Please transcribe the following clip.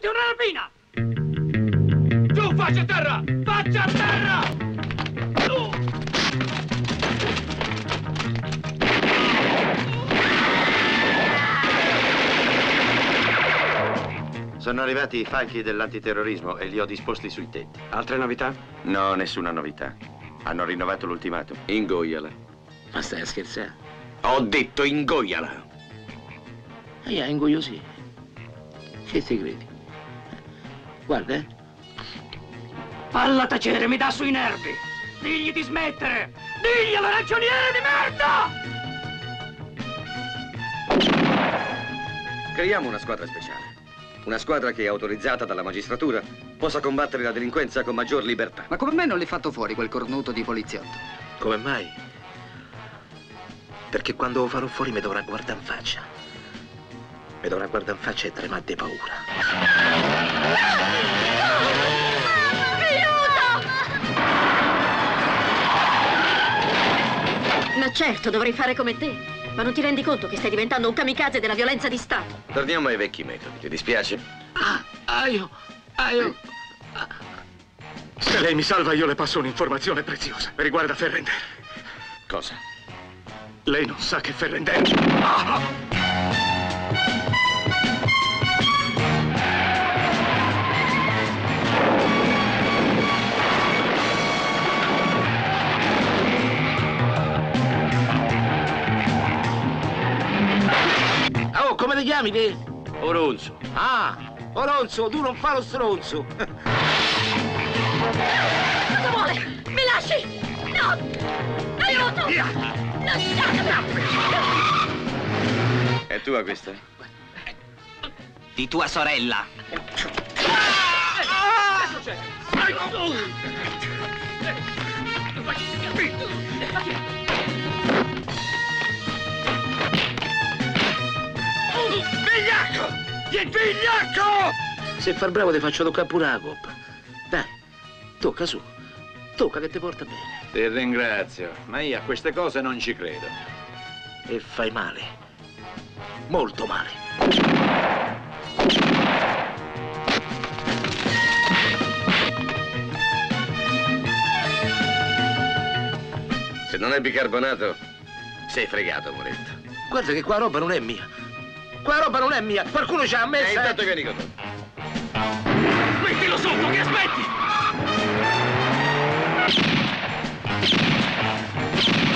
tutti una rapina! Giù, faccia a terra! Faccia a terra! Giù! Sono arrivati i falchi dell'antiterrorismo e li ho disposti sui tetti. Altre novità? No, nessuna novità. Hanno rinnovato l'ultimatum. Ingoiala. Ma stai a scherzare? Ho detto ingoiala. Io ingoiosì. Che ti credi? Guarda, Falla tacere, mi dà sui nervi! Digli di smettere! Diglielo, ragioniere di merda! Creiamo una squadra speciale. Una squadra che, autorizzata dalla magistratura, possa combattere la delinquenza con maggior libertà. Ma come mai non l'hai fatto fuori quel cornuto di poliziotto? come mai? Perché quando lo farò fuori mi dovrà guardare in faccia. Mi dovrà guardare in faccia e tremare di paura. Ma certo, dovrei fare come te. Ma non ti rendi conto che stai diventando un kamikaze della violenza di Stato? Torniamo ai vecchi metodi. Ti dispiace? Io. Se lei mi salva, io le passo un'informazione preziosa. Riguarda Ferrender. Cosa? Lei non sa che Ferrender... Oh, come ti chiami te? Oronzo. Oronzo, tu non fai lo stronzo. Cosa vuole? Mi lasci! No! Aiuto! Lasciatemi! È tua questa? Di tua sorella. Vigliacco! Vigliacco! Se far bravo ti faccio toccare pure la coppa. Dai, tocca su. Tocca che ti porta bene. Ti ringrazio, ma io a queste cose non ci credo. E fai male. Molto male. Se non è bicarbonato, sei fregato, Moretto. Guarda che qua roba non è mia. Qua roba non è mia. Qualcuno ci ha messo. Intanto vieni con te. Mettilo sotto, che aspetti?